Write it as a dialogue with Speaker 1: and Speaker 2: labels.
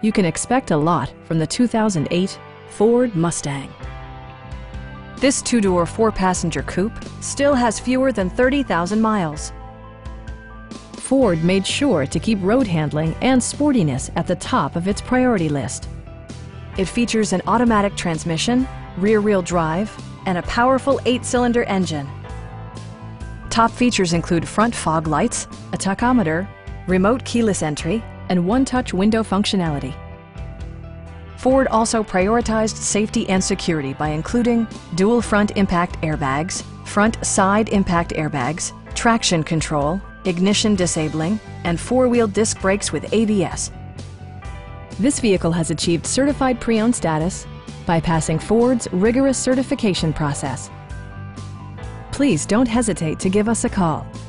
Speaker 1: You can expect a lot from the 2008 Ford Mustang. This two-door, four-passenger coupe still has fewer than 30,000 miles. Ford made sure to keep road handling and sportiness at the top of its priority list. It features an automatic transmission, rear-wheel drive, and a powerful 8-cylinder engine. Top features include front fog lights, a tachometer, remote keyless entry, and one-touch window functionality. Ford also prioritized safety and security by including dual front impact airbags, front side impact airbags, traction control, ignition disabling, and four-wheel disc brakes with ABS. This vehicle has achieved certified pre-owned status by passing Ford's rigorous certification process. Please don't hesitate to give us a call.